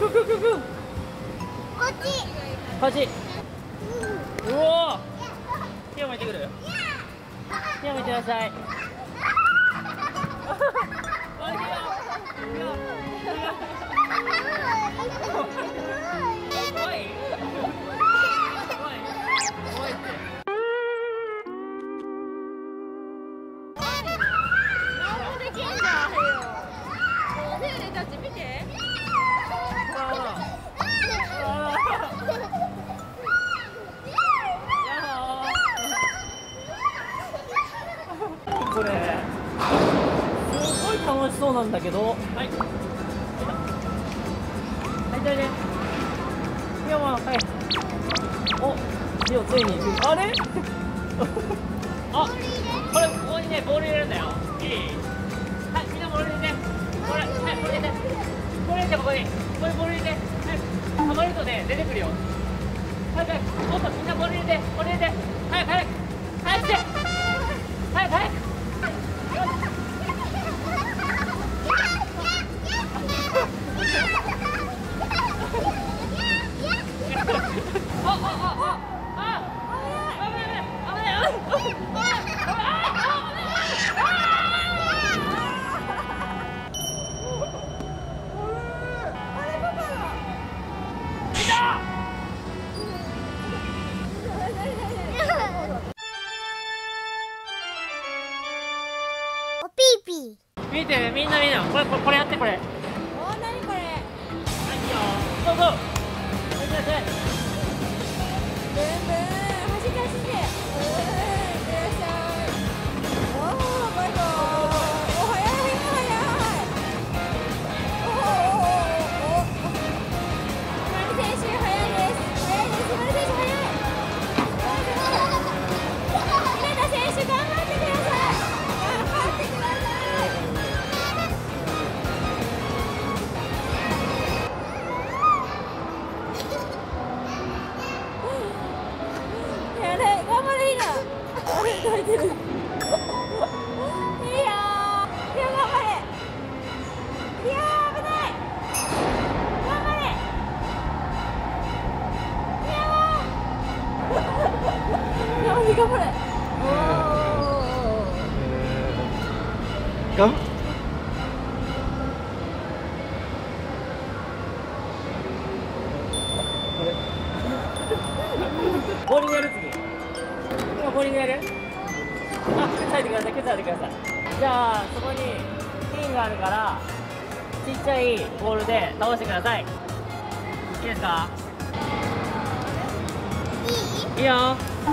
こっち。 こっち。うお。手を向いてくる。手を向いてください。これすごい楽しそうなんだけど、はい、はい、どいで、いや、まあ、はい、お、ジオついに、あれあ、これ、ここにね、ボール入れるんだよ。いい、はい、みんなボール入れて、これ、はい、ボール入れて、ボール入れて、ここに、これボール入れて、はい、はまるとね、出てくるよ。早く、もっとみんなボール入れて、ボール入れて、早く、早く、早くして、早く、早く。 おピーピー。 見て、みんな、これやって、これ。 お、なにこれ。 はい、いいよ。そうそう。はい、いらっしゃい。 ブンブン、走って走って。いらっしゃい。おお、バイバイ。お、早い早い早い。おおおおおお。ひまり選手早いです。早いです。ひまり選手早い。姫田選手頑張ってください。頑張ってください。やれ、頑張れ、いいな。あれ、泣いてる。いいよー。いや、頑張れ。いやー、危ない。頑張れ。いやー。頑張れ。おー。 ガム。ボーリングやる、次。今ボーリングやる。あ、靴履いてください、靴履いてください。じゃあそこにピンがあるからちっちゃいボールで倒してください。いいですか。いいよ。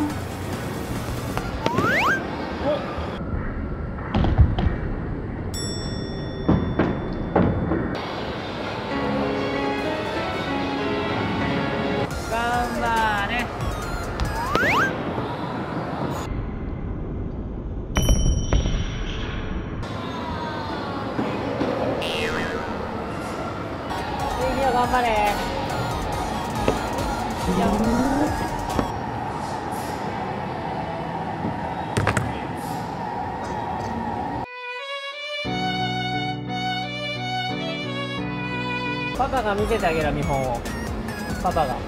お、頑張れ。いいよ、頑張れ。いいよ。パパが見せてあげる、見本を。パパがね。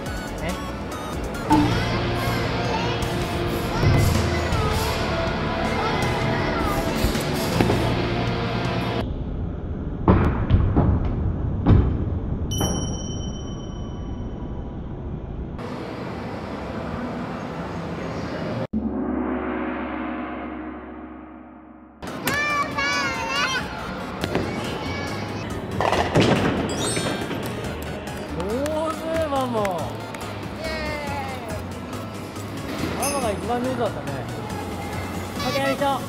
もうママが一番上手だったね。オッケー、よいしょ。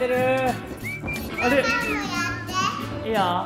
ってる。あれ。いいよ。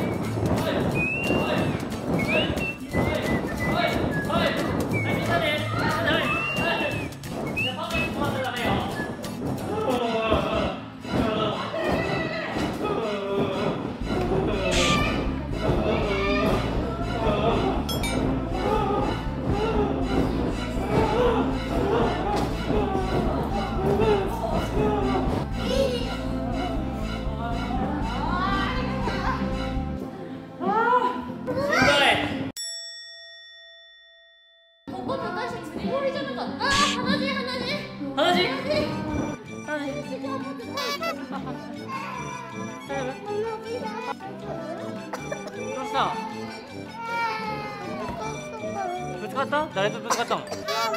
どうした？ぶつかった？誰とぶつかったの？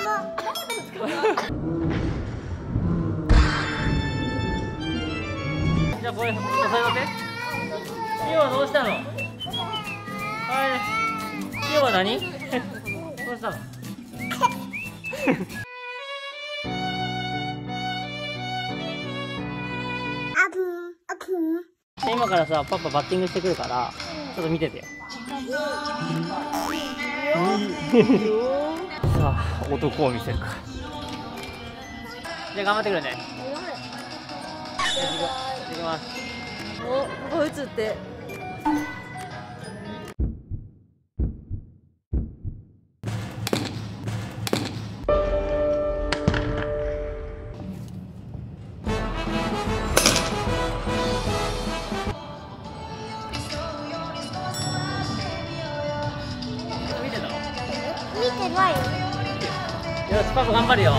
じゃあこれ押さえて。リオはどうしたの？はい。リオは何？どうしたの？今からさ、パパバッティングしてくるから、ちょっと見ててよ。さあ、男を見せるか。じゃあ頑張ってくるね。行きます。 お、ここ映って。 見てないよ。 よし、パパ頑張るよ。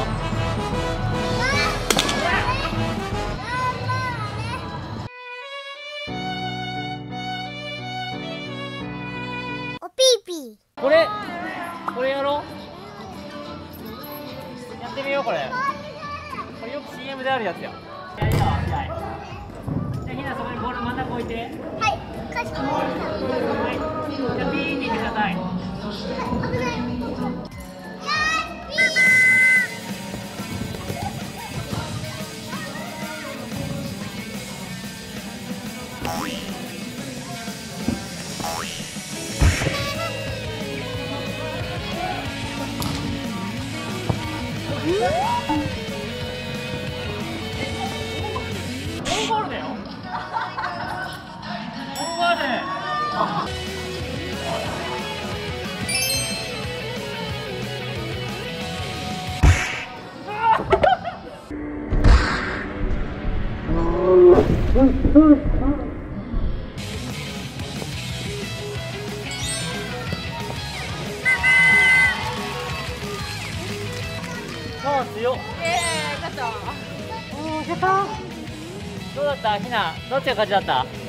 おピーピー。 これやろう。やってみようこれ。これよく CM であるやつよ。やるよ。じゃあひなそこにボール真ん中置いて。 はい。かしこまりました。 はい。じゃあピーって言ってください。 危ない。 オンゴールだよ。オンゴール。さあ強っ。 勝った。 どうだったひな、どっちが勝ちだった？